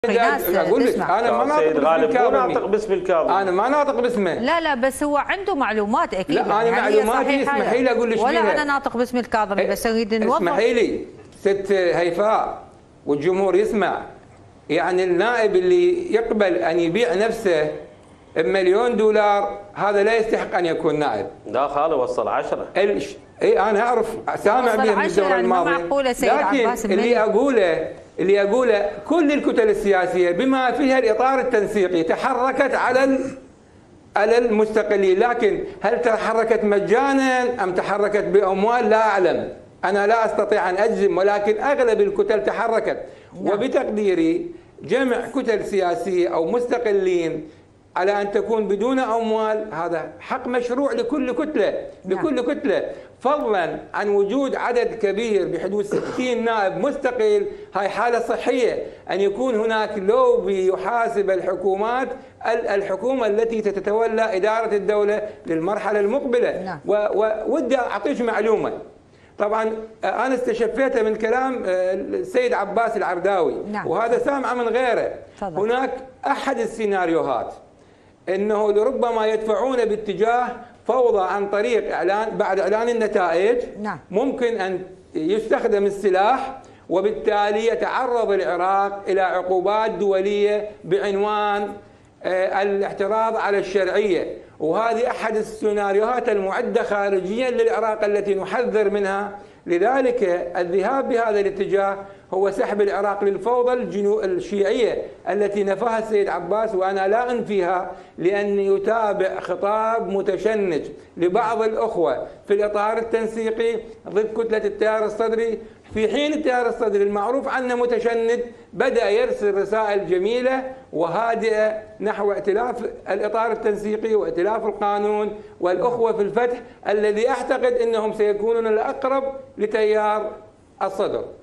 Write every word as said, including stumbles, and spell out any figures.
اقول لك انا ما ناطق باسم الكاظمي، ناطق باسم الكاظمي، انا ما ناطق باسمه. لا لا بس هو عنده معلومات اكيد. لا انا يعني معلوماتي اسمحي لي اقول لك ولا انا ناطق باسم الكاظمي، بس اريد نوضح. اسمحي لي ست هيفاء والجمهور يسمع، يعني النائب اللي يقبل ان يبيع نفسه بمليون دولار هذا لا يستحق ان يكون نائب. لا خالي وصل عشرة. اي انا اعرف سامع بها من الدوره الماضيه، لكن اللي اقوله اللي اقوله كل الكتل السياسيه بما فيها الاطار التنسيقي تحركت على على المستقلين، لكن هل تحركت مجانا ام تحركت باموال لا اعلم، انا لا استطيع ان اجزم، ولكن اغلب الكتل تحركت. وبتقديري جمع كتل سياسيه او مستقلين على أن تكون بدون أموال هذا حق مشروع لكل كتلة لكل كتلة، فضلا عن وجود عدد كبير بحدود ستين نائب مستقل. هاي حالة صحية أن يكون هناك لوبي يحاسب الحكومات الحكومة التي تتولى إدارة الدولة للمرحلة المقبلة. وودي أعطيك معلومة، طبعا أنا استشفيتها من كلام السيد عباس العرداوي، وهذا سامعه من غيره. هناك أحد السيناريوهات انه لربما يدفعون باتجاه فوضى عن طريق اعلان بعد اعلان النتائج. نعم. ممكن ان يستخدم السلاح وبالتالي يتعرض العراق الى عقوبات دوليه بعنوان الاعتراض على الشرعيه، وهذه احد السيناريوهات المعده خارجيا للعراق التي نحذر منها. لذلك الذهاب بهذا الاتجاه هو سحب العراق للفوضى الشيعية التي نفاها السيد عباس، وأنا لا أنفيها، لأن يتابع خطاب متشنج لبعض الأخوة في الإطار التنسيقي ضد كتلة التيار الصدري، في حين التيار الصدري المعروف عنه متشنج بدأ يرسل رسائل جميلة وهادئة نحو ائتلاف الإطار التنسيقي وائتلاف القانون والأخوة في الفتح، الذي أعتقد أنهم سيكونون الأقرب لتيار الصدر.